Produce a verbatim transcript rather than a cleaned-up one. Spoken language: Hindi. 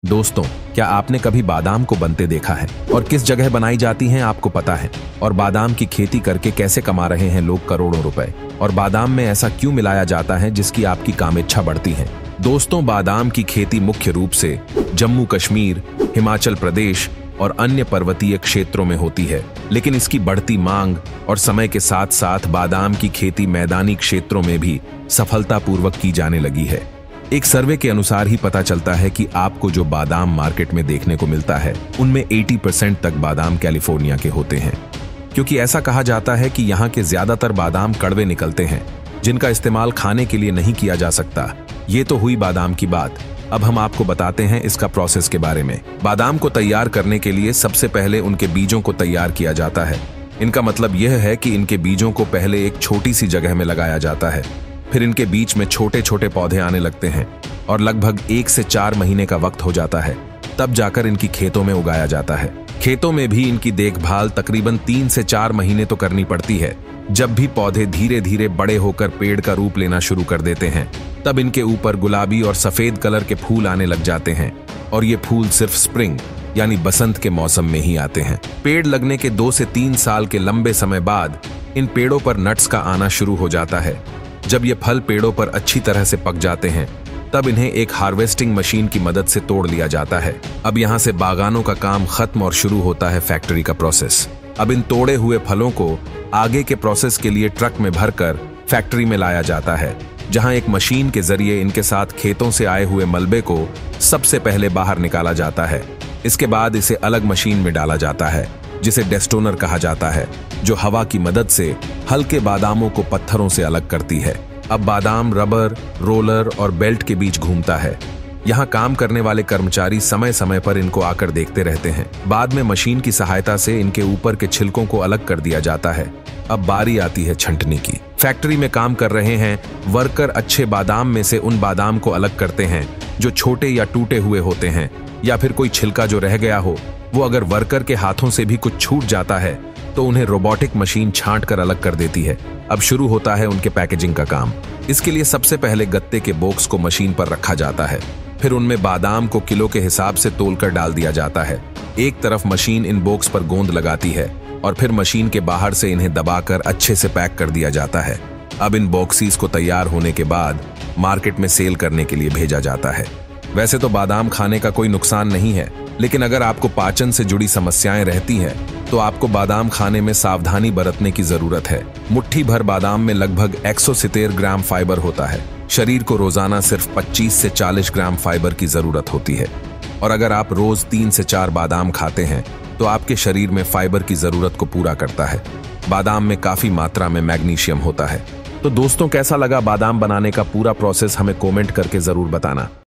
दोस्तों, क्या आपने कभी बादाम को बनते देखा है और किस जगह बनाई जाती हैं आपको पता है? और बादाम की खेती करके कैसे कमा रहे हैं लोग करोड़ों रुपए? और बादाम में ऐसा क्यों मिलाया जाता है जिसकी आपकी कामेच्छा बढ़ती है? दोस्तों, बादाम की खेती मुख्य रूप से जम्मू कश्मीर, हिमाचल प्रदेश और अन्य पर्वतीय क्षेत्रों में होती है, लेकिन इसकी बढ़ती मांग और समय के साथ साथ बादाम की खेती मैदानी क्षेत्रों में भी सफलतापूर्वक की जाने लगी है। एक सर्वे के अनुसार ही पता चलता है कि आपको जो बादाम मार्केट में देखने को मिलता है उनमें अस्सी परसेंट तक बादाम कैलिफोर्निया के होते हैं, क्योंकि ऐसा कहा जाता है कि यहाँ के ज्यादातर बादाम कड़वे निकलते हैं जिनका इस्तेमाल खाने के लिए नहीं किया जा सकता। ये तो हुई बादाम की बात। अब हम आपको बताते हैं इसका प्रोसेस के बारे में। बादाम को तैयार करने के लिए सबसे पहले उनके बीजों को तैयार किया जाता है। इनका मतलब यह है कि इनके बीजों को पहले एक छोटी सी जगह में लगाया जाता है, फिर इनके बीच में छोटे छोटे पौधे आने लगते हैं और लगभग एक से चार महीने का वक्त हो जाता है, तब जाकर इनकी खेतों में उगाया जाता है। खेतों में भी इनकी देखभाल तकरीबन तीन से चार महीने तो करनी पड़ती है। जब भी पौधे धीरे धीरे बड़े होकर पेड़ का रूप लेना शुरू कर देते हैं, तब इनके ऊपर गुलाबी और सफेद कलर के फूल आने लग जाते हैं, और ये फूल सिर्फ स्प्रिंग यानी बसंत के मौसम में ही आते हैं। पेड़ लगने के दो से तीन साल के लंबे समय बाद इन पेड़ों पर नट्स का आना शुरू हो जाता है। जब ये फल पेड़ों पर अच्छी तरह से पक जाते हैं, तब इन्हें एक हार्वेस्टिंग मशीन की मदद से तोड़ लिया जाता है। अब यहाँ से बागानों का काम खत्म और शुरू होता है फैक्ट्री का प्रोसेस। अब इन तोड़े हुए फलों को आगे के प्रोसेस के लिए ट्रक में भरकर फैक्ट्री में लाया जाता है, जहां एक मशीन के जरिए इनके साथ खेतों से आए हुए मलबे को सबसे पहले बाहर निकाला जाता है। इसके बाद इसे अलग मशीन में डाला जाता है जिसे डेस्टोनर कहा जाता है, जो हवा की मदद से हल्के बादामों को पत्थरों से अलग करती है। अब बादाम रबर, रोलर और बेल्ट के बीच घूमता है। यहाँ काम करने वाले कर्मचारी समय समय पर इनको आकर देखते रहते हैं। बाद में मशीन की सहायता से इनके ऊपर के छिलकों को अलग कर दिया जाता है। अब बारी आती है छंटनी की। फैक्ट्री में काम कर रहे हैं वर्कर अच्छे बादाम में से उन बादाम को अलग करते हैं जो छोटे या टूटे हुए होते हैं, या फिर कोई छिलका जो रह गया हो वो अगर वर्कर के हाथों से भी कुछ छूट जाता है तो उन्हें रोबोटिक मशीन छांट कर अलग कर देती है। अब शुरू होता है उनके पैकेजिंग का काम। इसके लिए सबसे पहले गत्ते के बॉक्स को मशीन पर रखा जाता है, फिर उनमें बादाम को किलो के हिसाब से तोलकर डाल दिया जाता है। एक तरफ मशीन इन बॉक्स पर गोंद लगाती है और फिर मशीन के बाहर से इन्हें दबाकर अच्छे से पैक कर दिया जाता है। अब इन बॉक्सीज को तैयार होने के बाद मार्केट में सेल करने के लिए भेजा जाता है। वैसे तो बादाम खाने का कोई नुकसान नहीं है, लेकिन अगर आपको पाचन से जुड़ी समस्याएं रहती हैं तो आपको बादाम खाने में सावधानी बरतने की जरूरत है। मुट्ठी भर बादाम में लगभग एक सौ सत्तर ग्राम फाइबर होता है। शरीर को रोजाना सिर्फ पच्चीस से चालीस ग्राम फाइबर की जरूरत होती है, और अगर आप रोज तीन से चार बादाम खाते हैं तो आपके शरीर में फाइबर की जरूरत को पूरा करता है। बादाम में काफी मात्रा में मैग्नीशियम होता है। तो दोस्तों, कैसा लगा बादाम बनाने का पूरा प्रोसेस? हमें कमेंट करके जरूर बताना।